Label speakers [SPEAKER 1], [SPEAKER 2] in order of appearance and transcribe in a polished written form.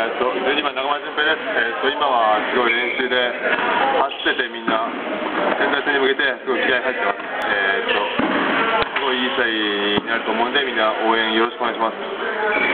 [SPEAKER 1] 12番中村純平です。今はすごい練習で走ってて、みんな仙台戦に向けてすごい気合い入ってます。すごいいい試合になると思うんで、みんな応援よろしくお願いします。